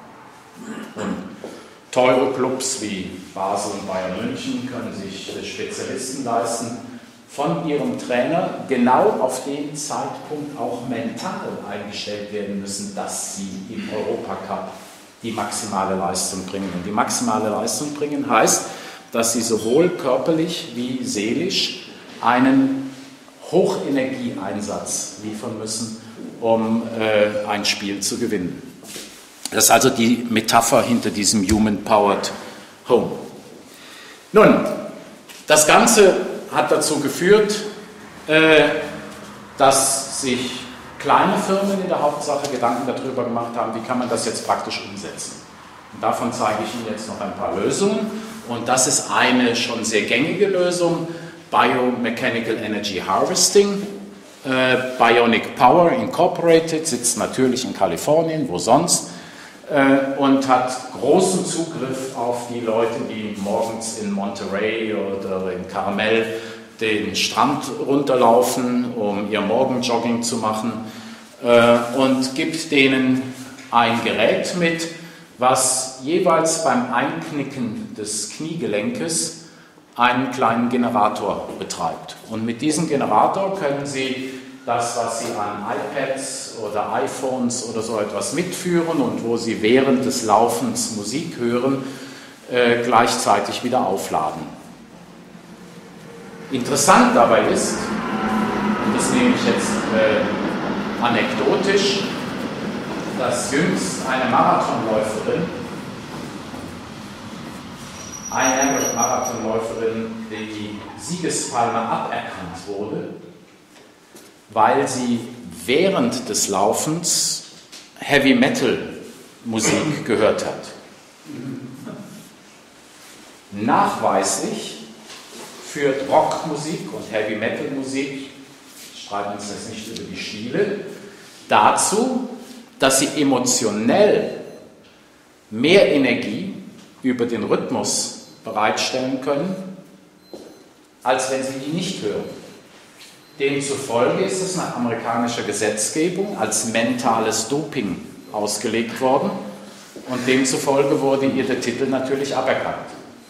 und teure Clubs wie Basel und Bayern München können sich Spezialisten leisten, von ihrem Trainer genau auf den Zeitpunkt auch mental eingestellt werden müssen, dass sie im Europacup die maximale Leistung bringen. Und die maximale Leistung bringen heißt, dass sie sowohl körperlich wie seelisch einen Hochenergieeinsatz liefern müssen, um äh, ein Spiel zu gewinnen. Das ist also die Metapher hinter diesem Human-Powered Home. Nun, das Ganze hat dazu geführt, äh, dass sich kleine Firmen in der Hauptsache Gedanken darüber gemacht haben, wie kann man das jetzt praktisch umsetzen. Und davon zeige ich Ihnen jetzt noch ein paar Lösungen. Und das ist eine schon sehr gängige Lösung, Biomechanical Energy Harvesting. Äh, Bionic Power Incorporated sitzt natürlich in Kalifornien, wo sonst, äh, und hat großen Zugriff auf die Leute, die morgens in Monterey oder in Carmel den Strand runterlaufen, um ihr Morgenjogging zu machen, äh, und gibt denen ein Gerät mit, was jeweils beim Einknicken des Kniegelenkes einen kleinen Generator betreibt. Und mit diesem Generator können Sie das, was Sie an iPads oder iPhones oder so etwas mitführen und wo Sie während des Laufens Musik hören, äh, gleichzeitig wieder aufladen. Interessant dabei ist, und das nehme ich jetzt äh, anekdotisch, dass jüngst eine Marathonläuferin, eine Marathonläuferin, die Siegespalme aberkannt wurde, weil sie während des Laufens Heavy Metal Musik gehört hat. Nachweislich führt Rockmusik und Heavy Metal Musik, streiten uns das nicht über die Stile, dazu, dass sie emotionell mehr Energie über den Rhythmus bereitstellen können, als wenn sie die nicht hören. Demzufolge ist es nach amerikanischer Gesetzgebung als mentales Doping ausgelegt worden und demzufolge wurde ihr der Titel natürlich aberkannt.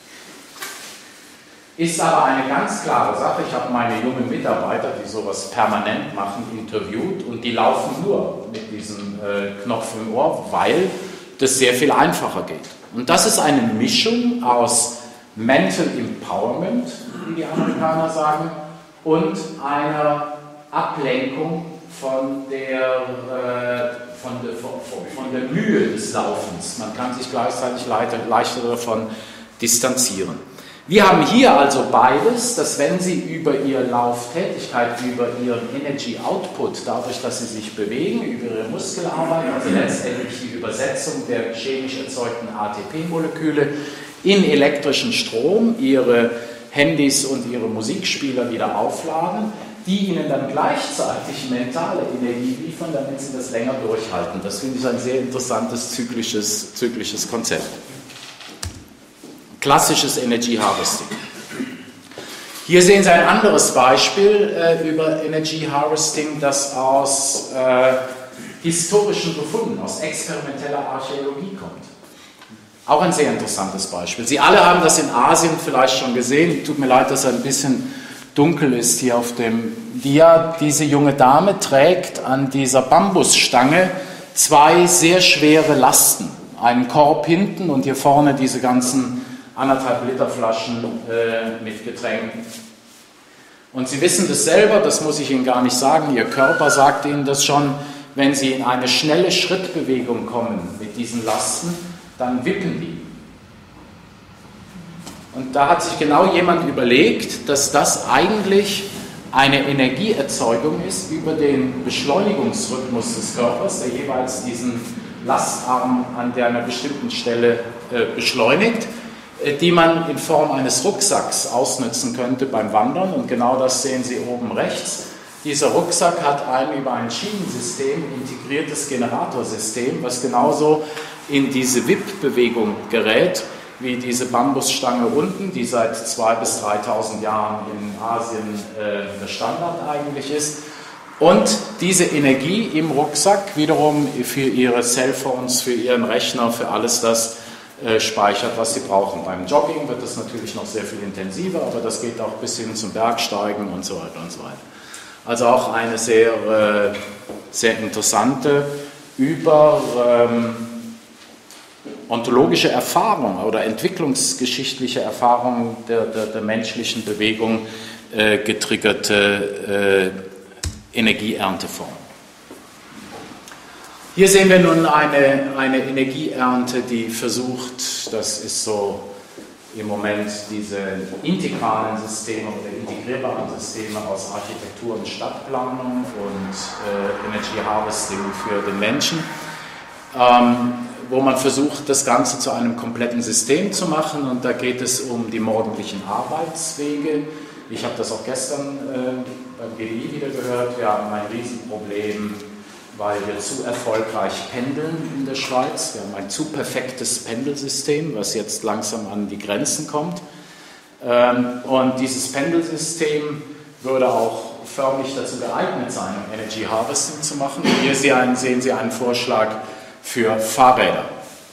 Ist aber eine ganz klare Sache. Ich habe meine jungen Mitarbeiter, die sowas permanent machen, interviewt und die laufen nur mit diesem äh, Knopf im Ohr, weil das sehr viel einfacher geht. Und das ist eine Mischung aus Mental Empowerment, wie die Amerikaner sagen, und einer Ablenkung von der, äh, von, der, von, von der Mühe des Laufens. Man kann sich gleichzeitig leichter, leichter davon distanzieren. Wir haben hier also beides, dass wenn Sie über Ihre Lauftätigkeit, über Ihren Energy Output, dadurch, dass Sie sich bewegen, über Ihre Muskelarbeit, also letztendlich die Übersetzung der chemisch erzeugten A T P-Moleküle in elektrischen Strom, Ihre Handys und Ihre Musikspieler wieder aufladen, die Ihnen dann gleichzeitig mentale Energie liefern, damit Sie das länger durchhalten. Das finde ich ein sehr interessantes zyklisches, zyklisches Konzept. Klassisches Energy Harvesting. Hier sehen Sie ein anderes Beispiel äh, über Energy Harvesting, das aus äh, historischen Befunden, aus experimenteller Archäologie kommt. Auch ein sehr interessantes Beispiel. Sie alle haben das in Asien vielleicht schon gesehen. Tut mir leid, dass es ein bisschen dunkel ist hier auf dem Dia. Diese junge Dame trägt an dieser Bambusstange zwei sehr schwere Lasten. Einen Korb hinten und hier vorne diese ganzen anderthalb Liter Flaschen äh, mit Getränken. Und Sie wissen das selber, das muss ich Ihnen gar nicht sagen, Ihr Körper sagt Ihnen das schon, wenn Sie in eine schnelle Schrittbewegung kommen mit diesen Lasten, dann wippen die. Und da hat sich genau jemand überlegt, dass das eigentlich eine Energieerzeugung ist über den Beschleunigungsrhythmus des Körpers, der jeweils diesen Lastarm an der einer bestimmten Stelle äh, beschleunigt, äh, die man in Form eines Rucksacks ausnutzen könnte beim Wandern. Und genau das sehen Sie oben rechts. Dieser Rucksack hat ein über ein Schienensystem integriertes Generatorsystem, was genauso in diese Wippbewegung gerät, wie diese Bambusstange unten, die seit zweitausend bis dreitausend Jahren in Asien äh, der Standard eigentlich ist. Und diese Energie im Rucksack wiederum für Ihre Cellphones, für Ihren Rechner, für alles das äh, speichert, was Sie brauchen. Beim Jogging wird das natürlich noch sehr viel intensiver, aber das geht auch bis hin zum Bergsteigen und so weiter und so weiter. Also auch eine sehr, äh, sehr interessante über ähm, ontologische Erfahrung oder entwicklungsgeschichtliche Erfahrung der, der, der menschlichen Bewegung äh, getriggerte äh, Energieernteform. Hier sehen wir nun eine, eine Energieernte, die versucht, das ist so im Moment diese integralen Systeme oder integrierbaren Systeme aus Architektur und Stadtplanung und äh, Energy Harvesting für den Menschen, ähm, wo man versucht, das Ganze zu einem kompletten System zu machen. Und da geht es um die morgendlichen Arbeitswege. Ich habe das auch gestern äh, beim G D I wieder gehört. Wir haben ein Riesenproblem, weil wir zu erfolgreich pendeln in der Schweiz. Wir haben ein zu perfektes Pendelsystem, was jetzt langsam an die Grenzen kommt. Ähm, und dieses Pendelsystem würde auch förmlich dazu geeignet sein, Energy Harvesting zu machen. Hier sehen Sie einen Vorschlag für Fahrräder.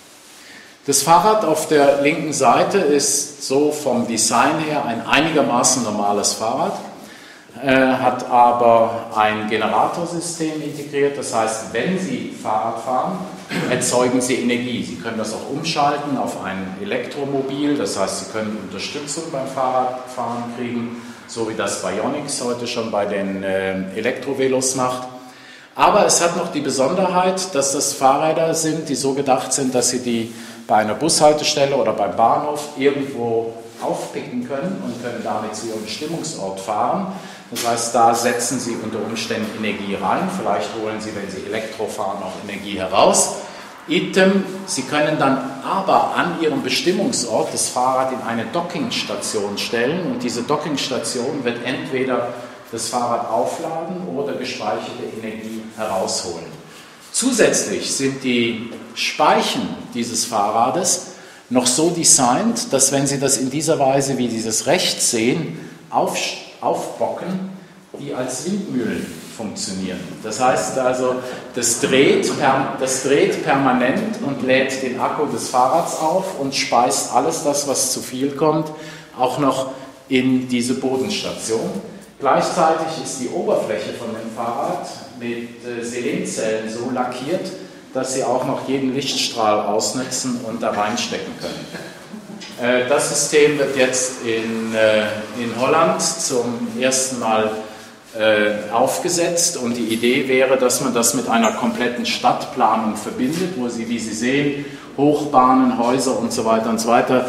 Das Fahrrad auf der linken Seite ist so vom Design her ein einigermaßen normales Fahrrad, äh, hat aber ein Generatorsystem integriert. Das heißt, wenn Sie Fahrrad fahren, erzeugen Sie Energie. Sie können das auch umschalten auf ein Elektromobil, das heißt, Sie können Unterstützung beim Fahrradfahren kriegen, so wie das Bionics heute schon bei den äh, Elektrovelos macht. Aber es hat noch die Besonderheit, dass das Fahrräder sind, die so gedacht sind, dass Sie die bei einer Bushaltestelle oder beim Bahnhof irgendwo aufpicken können und können damit zu Ihrem Bestimmungsort fahren. Das heißt, da setzen Sie unter Umständen Energie rein. Vielleicht holen Sie, wenn Sie Elektro fahren, auch Energie heraus. Item, Sie können dann aber an Ihrem Bestimmungsort das Fahrrad in eine Dockingstation stellen und diese Dockingstation wird entweder das Fahrrad aufladen oder gespeicherte Energie herausholen. Zusätzlich sind die Speichen dieses Fahrrades noch so designt, dass wenn Sie das in dieser Weise, wie Sie das rechts sehen, auf, aufbocken, die als Windmühlen funktionieren. Das heißt also, das dreht, das dreht permanent und lädt den Akku des Fahrrads auf und speist alles das, was zu viel kommt, auch noch in diese Bodenstation. Gleichzeitig ist die Oberfläche von dem Fahrrad mit äh, Selenzellen so lackiert, dass Sie auch noch jeden Lichtstrahl ausnutzen und da reinstecken können. Äh, das System wird jetzt in, äh, in Holland zum ersten Mal äh, aufgesetzt und die Idee wäre, dass man das mit einer kompletten Stadtplanung verbindet, wo Sie, wie Sie sehen, Hochbahnen, Häuser und so weiter und so weiter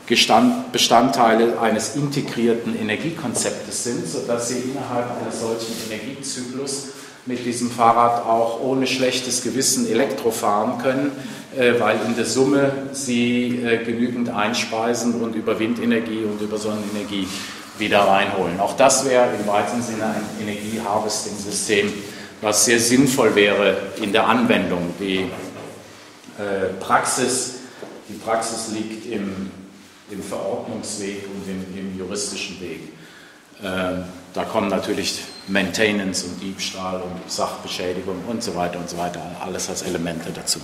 Bestandteile eines integrierten Energiekonzeptes sind, sodass Sie innerhalb eines solchen Energiezyklus mit diesem Fahrrad auch ohne schlechtes Gewissen Elektro fahren können, weil in der Summe Sie genügend einspeisen und über Windenergie und über Sonnenenergie wieder reinholen. Auch das wäre im weiteren Sinne ein Energie-Harvesting-System, was sehr sinnvoll wäre in der Anwendung. Die Praxis, die Praxis liegt im im Verordnungsweg und im, im juristischen Weg. Äh, da kommen natürlich Maintenance und Diebstahl und Sachbeschädigung und so weiter und so weiter, alles als Elemente dazu.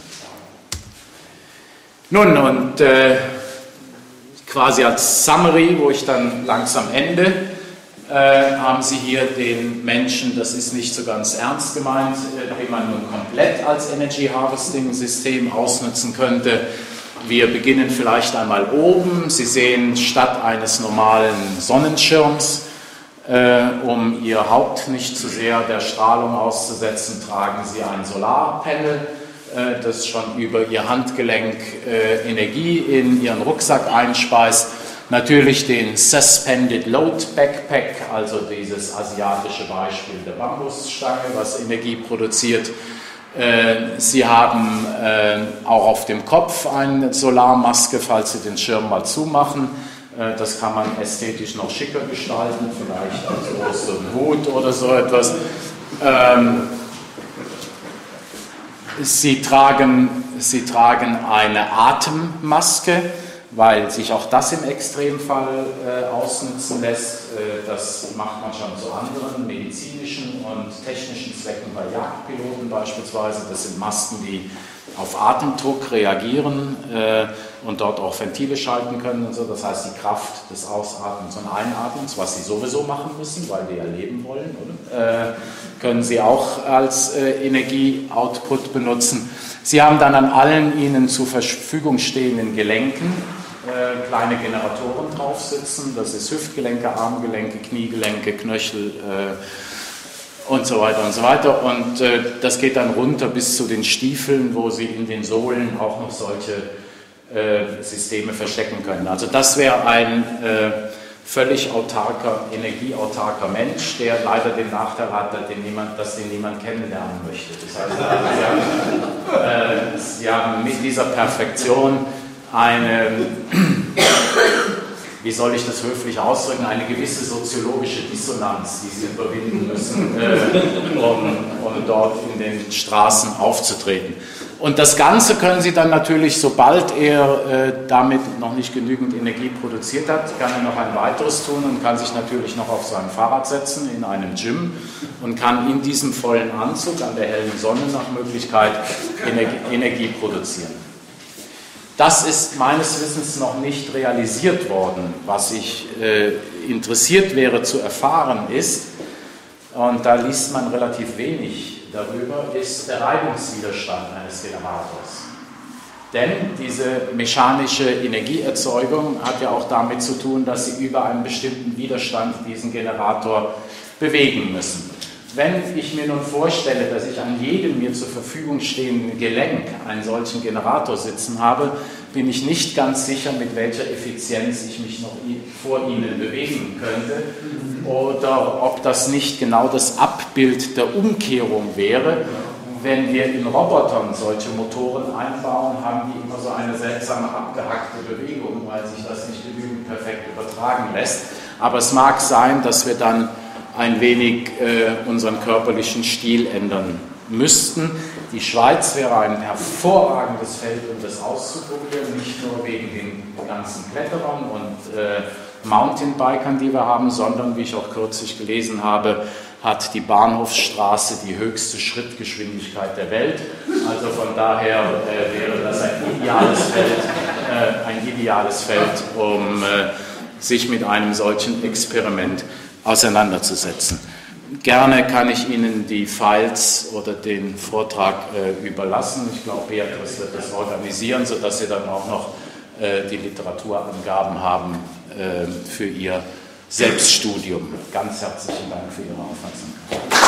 Nun, und äh, quasi als Summary, wo ich dann langsam ende, äh, haben Sie hier den Menschen, das ist nicht so ganz ernst gemeint, äh, den man nun komplett als Energy Harvesting System ausnutzen könnte. Wir beginnen vielleicht einmal oben. Sie sehen, statt eines normalen Sonnenschirms Äh, um ihr Haupt nicht zu sehr der Strahlung auszusetzen, tragen sie ein Solarpanel, äh, das schon über ihr Handgelenk äh, Energie in ihren Rucksack einspeist. Natürlich den Suspended Load Backpack, also dieses asiatische Beispiel der Bambusstange, was Energie produziert. Sie haben auch auf dem Kopf eine Solarmaske, falls Sie den Schirm mal zumachen. Das kann man ästhetisch noch schicker gestalten, vielleicht als so ein Hut oder so etwas. Sie tragen, Sie tragen eine Atemmaske, weil sich auch das im Extremfall äh, ausnutzen lässt. Äh, das macht man schon zu anderen medizinischen und technischen Zwecken bei Jagdpiloten beispielsweise. Das sind Masken, die auf Atemdruck reagieren äh, und dort auch Ventile schalten können und so. Das heißt, die Kraft des Ausatmens und Einatmens, was sie sowieso machen müssen, weil wir ja leben wollen, oder? Äh, können sie auch als äh, Energieoutput benutzen. Sie haben dann an allen ihnen zur Verfügung stehenden Gelenken äh, kleine Generatoren drauf sitzen. Das ist Hüftgelenke, Armgelenke, Kniegelenke, Knöchel äh, und so weiter und so weiter. Und äh, das geht dann runter bis zu den Stiefeln, wo Sie in den Sohlen auch noch solche äh, Systeme verstecken können. Also das wäre ein äh, völlig autarker, energieautarker Mensch, der leider den Nachteil hat, dass den niemand, dass den niemand kennenlernen möchte. Das heißt, Sie haben, äh, Sie haben mit dieser Perfektion eine, wie soll ich das höflich ausdrücken, eine gewisse soziologische Dissonanz, die Sie überwinden müssen, äh, um, um dort in den Straßen aufzutreten. Und das Ganze können Sie dann natürlich, sobald er äh, damit noch nicht genügend Energie produziert hat, kann er noch ein weiteres tun und kann sich natürlich noch auf sein Fahrrad setzen in einem Gym und kann in diesem vollen Anzug an der hellen Sonne nach Möglichkeit Energie, Energie produzieren. Das ist meines Wissens noch nicht realisiert worden. Was ich äh, interessiert wäre zu erfahren ist, und da liest man relativ wenig darüber, ist der Reibungswiderstand eines Generators. Denn diese mechanische Energieerzeugung hat ja auch damit zu tun, dass Sie über einen bestimmten Widerstand diesen Generator bewegen müssen. Wenn ich mir nun vorstelle, dass ich an jedem mir zur Verfügung stehenden Gelenk einen solchen Generator sitzen habe, bin ich nicht ganz sicher, mit welcher Effizienz ich mich noch vor Ihnen bewegen könnte oder ob das nicht genau das Abbild der Umkehrung wäre. Wenn wir in Robotern solche Motoren einbauen, haben die immer so eine seltsame abgehackte Bewegung, weil sich das nicht genügend perfekt übertragen lässt. Aber es mag sein, dass wir dann ein wenig äh, unseren körperlichen Stil ändern müssten. Die Schweiz wäre ein hervorragendes Feld, um das auszuprobieren, nicht nur wegen den ganzen Kletterern und äh, Mountainbikern, die wir haben, sondern, wie ich auch kürzlich gelesen habe, hat die Bahnhofsstraße die höchste Schrittgeschwindigkeit der Welt. Also von daher äh, wäre das ein ideales Feld, äh, ein ideales Feld, um äh, sich mit einem solchen Experiment auseinanderzusetzen. Gerne kann ich Ihnen die Files oder den Vortrag äh, überlassen. Ich glaube, Beatrice wird das organisieren, sodass Sie dann auch noch äh, die Literaturangaben haben äh, für Ihr Selbststudium. Ganz herzlichen Dank für Ihre Aufmerksamkeit.